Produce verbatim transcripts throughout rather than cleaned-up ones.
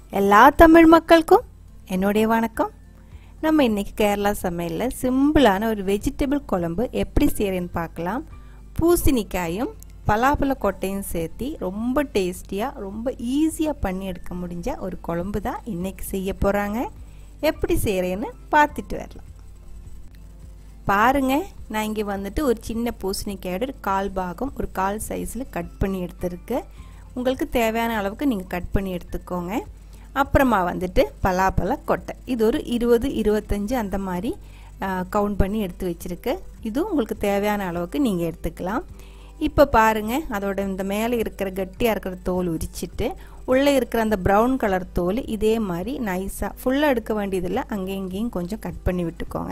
எல்லா தமிழ் மக்களுக்கும் என்னுடைய வணக்கம். நம்ம இன்னைக்கு கேரளா சமையல்ல சிம்பிளான ஒரு வெஜிடபிள் குழம்பு எப்படி செய்யறேன்னு பார்க்கலாம். பூசணிக்காயும் பலாப்பழ கொட்டையும் சேர்த்து ரொம்ப டேஸ்டியா ரொம்ப ஈஸியா பண்ணி எடுக்க முடிஞ்ச ஒரு குழம்பு தான் இன்னைக்கு செய்ய போறாங்க. எப்படி செய்யறேன்னு பார்த்துட்டு வரலாம். பாருங்க, நான் இங்கே வந்துட்டு ஒரு சின்ன பூசணிக்காயோட ஒரு கால் பாகம் ஒரு கால் சைஸில் கட் பண்ணி எடுத்துருக்கேன். உங்களுக்கு தேவையான அளவுக்கு நீங்கள் கட் பண்ணி எடுத்துக்கோங்க. அப்புறமா வந்துட்டு பலாப்பழ கொட்டை, இது ஒரு இருபது இருபத்தஞ்சு அந்த மாதிரி கவுண்ட் பண்ணி எடுத்து வச்சுருக்கேன். இதுவும் உங்களுக்கு தேவையான அளவுக்கு நீங்கள் எடுத்துக்கலாம். இப்போ பாருங்கள், அதோட இந்த மேலே இருக்கிற கட்டியாக இருக்கிற தோல் உரிச்சிட்டு உள்ளே இருக்கிற அந்த ப்ரௌன் கலர் தோல் இதே மாதிரி நைஸாக ஃபுல்லாக எடுக்க வேண்டியதில்லை, அங்கேயும் இங்கேயும் கொஞ்சம் கட் பண்ணி விட்டுக்கோங்க.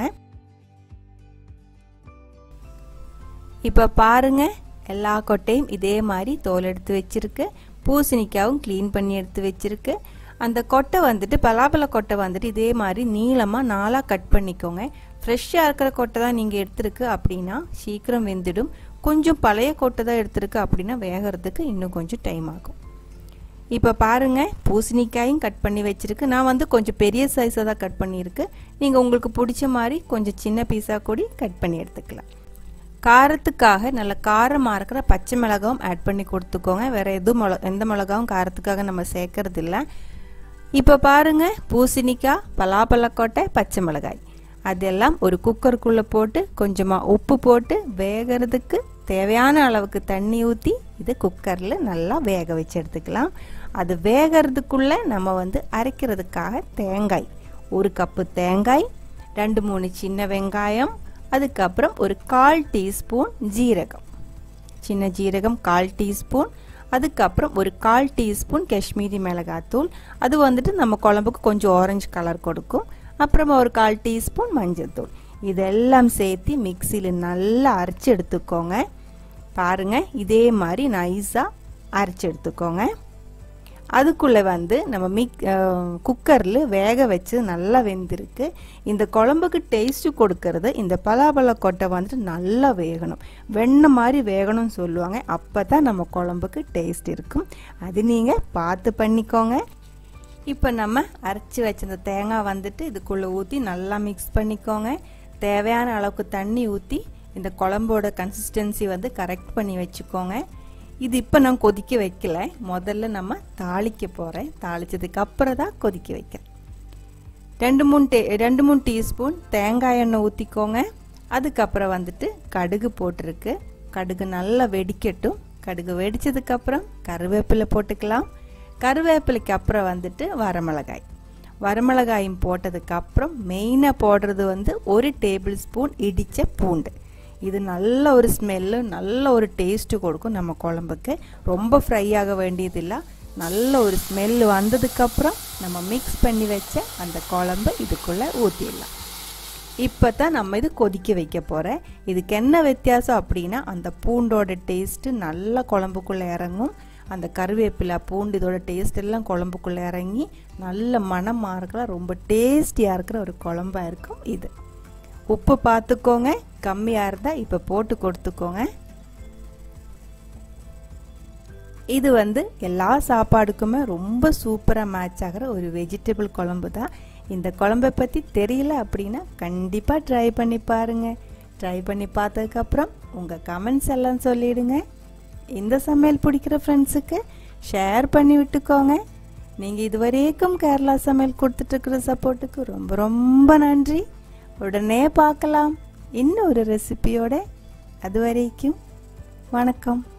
இப்போ பாருங்க, எல்லா கொட்டையும் இதே மாதிரி தோல் எடுத்து வச்சிருக்கு. பூசணிக்காவும் க்ளீன் பண்ணி எடுத்து வச்சிருக்கு. அந்த கொட்டை வந்துட்டு பலாப்பழ கொட்டை வந்துட்டு இதே மாதிரி நீளமாக நாளாக கட் பண்ணிக்கோங்க. ஃப்ரெஷ்ஷாக இருக்கிற கொட்டை தான் நீங்கள் எடுத்துருக்கு அப்படின்னா சீக்கிரம் வெந்துடும். கொஞ்சம் பழைய கொட்டை தான் எடுத்துருக்கு அப்படின்னா வேகிறதுக்கு இன்னும் கொஞ்சம் டைம் ஆகும். இப்போ பாருங்க, பூசணிக்காயும் கட் பண்ணி வச்சிருக்கு. நான் வந்து கொஞ்சம் பெரிய சைஸாக தான் கட் பண்ணியிருக்கு. நீங்கள் உங்களுக்கு பிடிச்ச மாதிரி கொஞ்சம் சின்ன பீஸாக கூட கட் பண்ணி எடுத்துக்கலாம். காரத்துக்காக நல்ல காரமாக இருக்கிற பச்சை மிளகாவும் ஆட் பண்ணி கொடுத்துக்கோங்க. வேறு எதுவும் மிள எந்த மிளகாவும் காரத்துக்காக நம்ம சேர்க்கறது இல்லை. இப்போ பாருங்கள், பூசணிக்காய் பலாப்பழக்கொட்டை பச்சை மிளகாய் அதெல்லாம் ஒரு குக்கருக்குள்ளே போட்டு கொஞ்சமாக உப்பு போட்டு வேகிறதுக்கு தேவையான அளவுக்கு தண்ணி ஊற்றி இது குக்கரில் நல்லா வேக வச்சு எடுத்துக்கலாம். அது வேகிறதுக்குள்ளே நம்ம வந்து அரைக்கிறதுக்காக தேங்காய், ஒரு கப்பு தேங்காய், ரெண்டு மூணு சின்ன வெங்காயம், அதுக்கப்புறம் ஒரு கால் டீஸ்பூன் ஜீரகம், சின்ன ஜீரகம் கால் டீஸ்பூன், அதுக்கப்புறம் ஒரு கால் டீஸ்பூன் காஷ்மீரி மிளகாத்தூள், அது வந்துட்டு நம்ம குழம்புக்கு கொஞ்சம் ஆரஞ்சு கலர் கொடுக்கும். அப்புறமா ஒரு கால் டீஸ்பூன் மஞ்சள் தூள், இதெல்லாம் சேர்த்து மிக்சியில் நல்லா அரைச்சி எடுத்துக்கோங்க. பாருங்க, இதே மாதிரி நைஸாக அரைச்சி எடுத்துக்கோங்க. அதுக்குள்ளே வந்து நம்ம மிக் குக்கரில் வேக வச்சு நல்லா வெந்திருக்கு. இந்த குழம்புக்கு டேஸ்ட்டு கொடுக்கறது இந்த பலாப்பழ கொட்டை வந்துட்டு நல்லா வேகணும், வெண்ணெய் மாதிரி வேகணும்னு சொல்லுவாங்க. அப்போ தான் நம்ம குழம்புக்கு டேஸ்ட் இருக்கும். அது நீங்கள் பார்த்து பண்ணிக்கோங்க. இப்போ நம்ம அரைச்சி வச்சிருந்த தேங்காய் வந்துட்டு இதுக்குள்ளே ஊற்றி நல்லா மிக்ஸ் பண்ணிக்கோங்க. தேவையான அளவுக்கு தண்ணி ஊற்றி இந்த குழம்போட கன்சிஸ்டன்சி வந்து கரெக்ட் பண்ணி வச்சுக்கோங்க. இது இப்போ நான் கொதிக்க வைக்கல, முதல்ல நம்ம தாளிக்க போகிறேன். தாளித்ததுக்கு அப்புறம் தான் கொதிக்க வைக்கிறேன். ரெண்டு மூணு டே ரெண்டு மூணு டீஸ்பூன் தேங்காய் எண்ணெய் ஊற்றிக்கோங்க. அதுக்கப்புறம் வந்துட்டு கடுகு போட்டிருக்கு. கடுகு நல்லா வெடிக்கட்டும். கடுகு வெடித்ததுக்கப்புறம் கருவேப்பிலை போட்டுக்கலாம். கருவேப்பிலைக்கு அப்புறம் வந்துட்டு வரமிளகாய், வரமிளகாயும் போட்டதுக்கப்புறம் மெயினாக போடுறது வந்து ஒரு டேபிள் ஸ்பூன் இடித்த பூண்டு. இது நல்ல ஒரு ஸ்மெல்லு, நல்ல ஒரு டேஸ்ட்டு கொடுக்கும் நம்ம குழம்புக்கு. ரொம்ப ஃப்ரை ஆக வேண்டியதில்லை. நல்ல ஒரு ஸ்மெல்லு வந்ததுக்கப்புறம் நம்ம மிக்ஸ் பண்ணி வச்ச அந்த குழம்பு இதுக்குள்ளே ஊற்றிடலாம். இப்போ தான் நம்ம இது கொதிக்க வைக்க போகிறேன். இதுக்கு என்ன வித்தியாசம் அப்படின்னா, அந்த பூண்டோட டேஸ்ட்டு நல்லா குழம்புக்குள்ளே இறங்கும். அந்த கருவேப்பிலை பூண்டு இதோட டேஸ்ட் எல்லாம் குழம்புக்குள்ளே இறங்கி நல்ல மணமாக இருக்கிற ரொம்ப டேஸ்டியாக இருக்கிற ஒரு குழம்பாக இருக்கும் இது. உப்பு பார்த்துக்கோங்க, கம்மியாக இருந்தால் இப்போ போட்டு கொடுத்துக்கோங்க. இது வந்து எல்லா சாப்பாடுக்குமே ரொம்ப சூப்பராக மேட்ச் ஆகிற ஒரு வெஜிடபிள் குழம்பு தான். இந்த குழம்பை பற்றி தெரியல அப்படின்னா கண்டிப்பாக ட்ரை பண்ணி பாருங்கள். ட்ரை பண்ணி பார்த்ததுக்கப்புறம் உங்கள் கமெண்ட்ஸ் எல்லாம் சொல்லிவிடுங்க. இந்த சமையல் பிடிக்கிற ஃப்ரெண்ட்ஸுக்கு ஷேர் பண்ணி விட்டுக்கோங்க. நீங்கள் இதுவரைக்கும் கேரளா சமையல் கொடுத்துட்ருக்கிற சப்போர்ட்டுக்கு ரொம்ப ரொம்ப நன்றி. உடனே பார்க்கலாம் இன்னொரு ரெசிபியோட. அது வரைக்கும் வணக்கம்.